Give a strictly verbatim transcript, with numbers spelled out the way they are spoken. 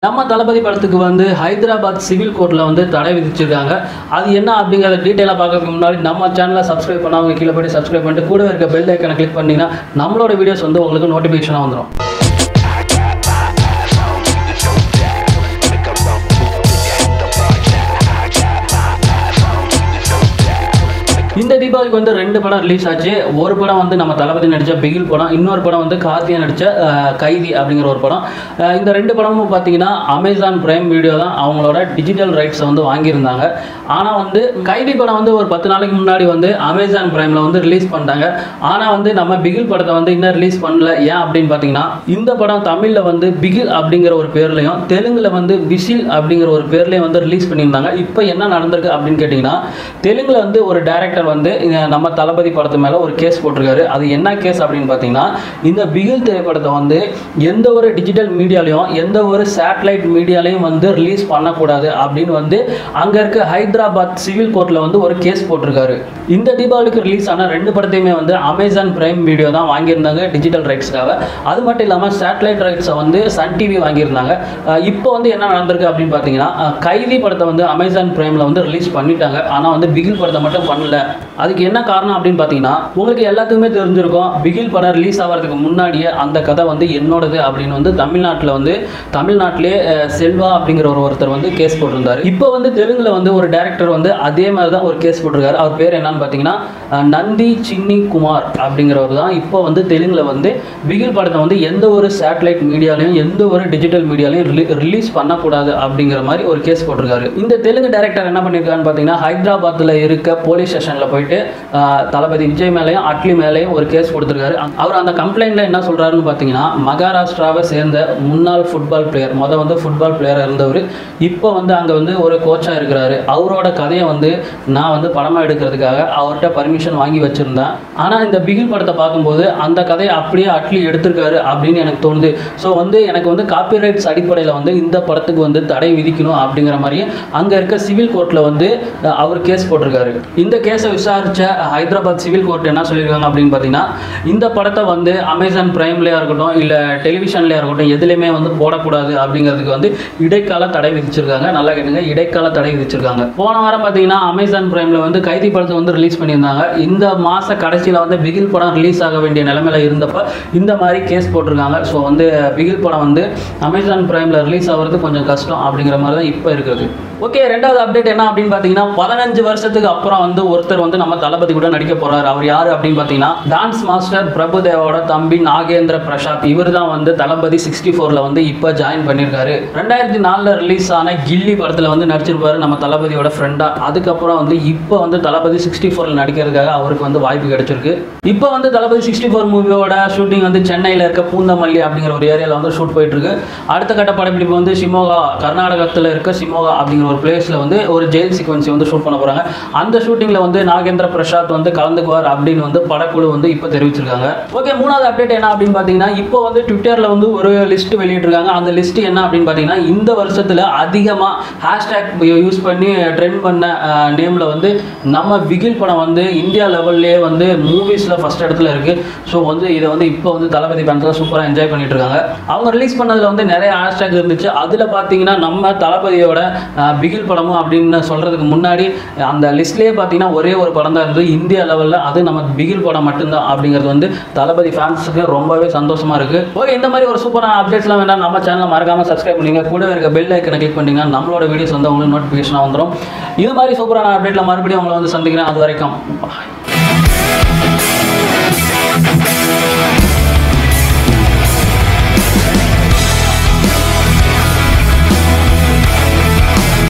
நம்ம தளபதி படத்துக்கு வந்து ஹைதராபாத் சிவில் கோர்ட்டில் வந்து தடை விதிச்சிருக்காங்க. அது என்ன அப்படிங்கிறத டீட்டெயிலாக பார்க்கறதுக்கு முன்னாடி நம்ம சேனலை சப்ஸ்கிரைப் பண்ணாமல் கீழே போய்ட்டு சப்ஸ்கிரைப் பண்ணிட்டு கூட இருக்க பெல் ஐக்கனை கிளிக் பண்ணிங்கன்னா நம்மளோட வீடியோஸ் வந்து உங்களுக்கு நோட்டிஃபிகேஷனாக வந்துடும். இந்த தீபாவளிக்கு வந்து ரெண்டு படம் ரிலீஸ் ஆச்சு. ஒரு படம் வந்து நம்ம தளபதி நடித்த பிகில் படம், இன்னொரு படம் வந்து கார்த்தியா நடித்த கைதி அப்படிங்கிற ஒரு படம். இந்த ரெண்டு படமும் பார்த்தீங்கன்னா அமேசான் பிரைம் வீடியோ தான் அவங்களோட டிஜிட்டல் ரைட்ஸை வந்து வாங்கியிருந்தாங்க. ஆனால் வந்து கைதி படம் வந்து ஒரு பத்து நாளைக்கு முன்னாடி வந்து அமேசான் பிரைமில் வந்து ரிலீஸ் பண்ணிட்டாங்க. ஆனால் வந்து நம்ம பிகில் படத்தை வந்து இன்னும் ரிலீஸ் பண்ணல. ஏன் அப்படின்னு பார்த்தீங்கன்னா இந்த படம் தமிழில் வந்து பிகில் அப்படிங்கிற ஒரு பேர்லையும் தெலுங்கில் வந்து விசில் அப்படிங்கிற ஒரு பேர்லையும் வந்து ரிலீஸ் பண்ணியிருந்தாங்க. இப்போ என்ன நடந்திருக்கு அப்படின்னு கேட்டிங்கன்னா தெலுங்கில் வந்து ஒரு டைரக்டர் வந்து நம்ம தளபதி படத்து மேல ஒரு கேஸ் போட்டிருக்காரு. அது என்ன கேஸ் அப்படின்னு பார்த்தீங்கன்னா இந்த பிகில் திரைப்படத்தை வந்து எந்த ஒரு டிஜிட்டல் மீடியாலையும் எந்த ஒரு சேட்டலைட் மீடியாலையும் வந்து ரிலீஸ் பண்ணக்கூடாது அப்படின்னு வந்து அங்கே இருக்க ஹைதராபாத் சிவில் கோர்ட்டில் வந்து ஒரு கேஸ் போட்டிருக்காரு. இந்த தீபாவளிக்கு ரிலீஸ் ஆன ரெண்டு படத்தையுமே வந்து அமேசான் பிரைம் வீடியோ தான் வாங்கியிருந்தாங்க டிஜிட்டல் ரைட்ஸ்க்காக. அது மட்டும் இல்லாமல் சேட்டலைட் ரைட்ஸை வந்து சன் டிவி வாங்கியிருந்தாங்க. இப்போ வந்து என்ன நடந்திருக்கு அப்படின்னு பார்த்தீங்கன்னா கைதி படத்தை வந்து அமேசான் பிரைமில் வந்து ரிலீஸ் பண்ணிட்டாங்க. ஆனால் வந்து பிகில் படத்தை மட்டும் பண்ணல. அதுக்கு என்ன காரணம் அப்படின்னு பார்த்தீங்கன்னா உங்களுக்கு எல்லாத்துக்குமே தெரிஞ்சிருக்கும், பிகில் படம் ரிலீஸ் ஆகிறதுக்கு முன்னாடியே அந்த கதை வந்து என்னோடது அப்படின்னு வந்து தமிழ்நாட்டில் வந்து தமிழ்நாட்டிலே செல்வா அப்படிங்கிற ஒரு ஒருத்தர் வந்து கேஸ் போட்டிருந்தார். இப்போ வந்து தெலுங்குல வந்து ஒரு டைரக்டர் வந்து அதே மாதிரி தான் ஒரு கேஸ் போட்டிருக்காரு. அவர் பேர் என்னன்னு பார்த்தீங்கன்னா நந்தி சின்னி குமார் அப்படிங்கிறவர் தான் இப்போ வந்து தெலுங்குல வந்து பிகில் படத்தை வந்து எந்த ஒரு சேட்டலைட் மீடியாலையும் எந்த ஒரு டிஜிட்டல் மீடியாலையும் ரிலீஸ் பண்ணக்கூடாது அப்படிங்கிற மாதிரி ஒரு கேஸ் போட்டிருக்காரு. இந்த தெலுங்கு டைரக்டர் என்ன பண்ணியிருக்காருன்னு பார்த்தீங்கன்னா ஹைதராபாத்தில் இருக்க போலீஸ் ஸ்டேஷனில் போயிட்டு தளபதி விஜய் மேலேயும் அட்லி மேலேயும் ஒரு கேஸ் கொடுத்துருக்காரு. அவர் அந்த கம்ப்ளைண்ட்ல என்ன சொல்றாருன்னு பார்த்தீங்கன்னா மகாராஷ்டிராவை சேர்ந்த முன்னாள் ஃபுட்பால் பிளேயர், மொதல் வந்து ஃபுட்பால் பிளேயராக இருந்தவர், இப்போ வந்து அங்கே வந்து ஒரு கோச்சாக இருக்கிறாரு. அவரோட கதையை வந்து நான் வந்து படமாக எடுக்கிறதுக்காக அவர்கிட்ட பர்மிஷன் வாங்கி வச்சுருந்தேன். ஆனால் இந்த பிகில் படத்தை பார்க்கும்போது அந்த கதையை அப்படியே அட்லி எடுத்திருக்காரு அப்படின்னு எனக்கு தோணுது. ஸோ வந்து எனக்கு வந்து காப்பிரைட்ஸ் அடிப்படையில் வந்து இந்த படத்துக்கு வந்து தடை விதிக்கணும் அப்படிங்கிற மாதிரி அங்கே இருக்க சிவில் கோர்ட்டில் வந்து அவர் கேஸ் போட்டிருக்காரு. இந்த கேஸை விசாரிச்ச ஹைதராபாத் சிவில் கோர்ட் என்ன சொல்லியிருக்காங்க அப்படின்னு பார்த்தீங்கன்னா இந்த படத்தை வந்து அமேசான் பிரைம்லேயா இருக்கட்டும் இல்லை டெலிவிஷன்லேயா இருக்கட்டும் எதுலையுமே வந்து போடக்கூடாது அப்படிங்கிறதுக்கு வந்து இடைக்கால தடை விதிச்சிருக்காங்க. நல்லா கேட்டுங்க, இடைக்கால தடை விதிச்சிருக்காங்க. போன வாரம் பார்த்தீங்கன்னா அமேசான் பிரைமில் வந்து கைதி படத்தை வந்து ரிலீஸ் பண்ணியிருந்தாங்க. இந்த மாத கடைசியில் வந்து பிகில் படம் ரிலீஸ் ஆக வேண்டிய நிலைமையில இருந்தப்போ இந்த மாதிரி கேஸ் போட்டிருக்காங்க. ஸோ வந்து பிகில் படம் வந்து அமேசான் பிரைமில் ரிலீஸ் ஆகிறது கொஞ்சம் கஷ்டம் அப்படிங்கிற மாதிரி தான் இப்போ இருக்குது. ஓகே, ரெண்டாவது அப்டேட் என்ன அப்படின்னு பார்த்தீங்கன்னா பதினஞ்சு வருஷத்துக்கு அப்புறம் வந்து ஒருத்தர் வந்து நம்ம தளபதி கூட நடிக்க போறாரு. அவர் யாரு அப்படின்னு பார்த்தீங்கன்னா டான்ஸ் மாஸ்டர் பிரபுதேவோட தம்பி நாகேந்திர பிரசாத். இவர் தான் வந்து தளபதி சிக்ஸ்டி ஃபோர்ல வந்து இப்போ ஜாயின் பண்ணியிருக்காரு. ரெண்டாயிரத்தி நாலுல ரிலீஸ் ஆன கில்லி படத்தில் வந்து நடிச்சிருப்பாரு நம்ம தளபதியோட ஃப்ரெண்டா. அதுக்கப்புறம் வந்து இப்போ வந்து தளபதி சிக்ஸ்டி ஃபோர்ல நடிக்கிறதுக்காக அவருக்கு வந்து வாய்ப்பு கிடைச்சிருக்கு. இப்போ வந்து தளபதி சிக்ஸ்டி ஃபோர் மூவியோட ஷூட்டிங் வந்து சென்னையில் இருக்க பூந்தமல்லி அப்படிங்கிற ஒரு ஏரியாவில் வந்து ஷூட் போயிட்டு இருக்கு. அடுத்த கட்ட படப்பிடிப்பு வந்து ஷிமோகா, கர்நாடகத்தில் இருக்க ஷிமோகா அப்படிங்கிற ஒரு பிளேஸ்ல வந்து ஒரு ஜெயில் சீக்வன்ஸ் வந்து ஷூட் பண்ண போறாங்க. அந்த ஷூட்டிங்ல வந்து நாகேந்திர பிரசாத் வந்து கலந்துக்குவார் அப்படின்னு வந்து படக்குழு வந்து இப்போ தெரிவிச்சிருக்காங்க. ஓகே, மூணாவது அப்டேட் என்ன அப்படின்னு பார்த்தீங்கன்னா இப்போ வந்து ட்விட்டர்ல வந்து ஒரு லிஸ்ட் வெளியிட்டிருக்காங்க. அந்த லிஸ்ட் என்ன அப்படின்னு பார்த்தீங்கன்னா இந்த வருஷத்துல அதிகமா ஹேஷ்டேக் யூஸ் பண்ணி ட்ரெண்ட் பண்ண நேம்ல வந்து நம்ம பிகில் படம் வந்து இந்தியா லெவல்லே வந்து மூவிஸ்ல ஃபர்ஸ்ட் இடத்துல இருக்கு. ஸோ வந்து இதை வந்து இப்போ வந்து தளபதி ஃபேன்ஸ் சூப்பராக என்ஜாய் பண்ணிட்டு இருக்காங்க. அவங்க ரிலீஸ் பண்ணதுல வந்து நிறைய ஹேஷ்டேக் இருந்துச்சு. அதில் பார்த்தீங்கன்னா நம்ம தளபதியோட பிகில் படமும் அப்படின்னு சொல்றதுக்கு முன்னாடி அந்த லிஸ்ட்லேயே பார்த்தீங்கன்னா ஒரே ஒரு படம் தான் இருந்தது இந்தியா லெவலில். அது நம்ம பிகில் படம் மட்டும்தான் அப்படிங்கிறது வந்து தளபதி ஃபேன்ஸுக்கு ரொம்பவே சந்தோஷமா இருக்கு. ஓகே, இந்த மாதிரி ஒரு சூப்பரான அப்டேட்ஸ்லாம் வேண்டாம் நம்ம சேனலை மறக்காம சப்ஸ்கிரைப் பண்ணிங்க, கூட இருக்க பெல் ஐக்கனை கிளிக் பண்ணிங்கன்னா நம்மளோட வீடியோஸ் வந்து உங்களுக்கு நோட்டிஃபிகேஷனாக வந்துடும். இது மாதிரி சூப்பரான அப்டேட்ல மறுபடியும் உங்களை வந்து சந்திக்கிறேன். அது வரைக்கும்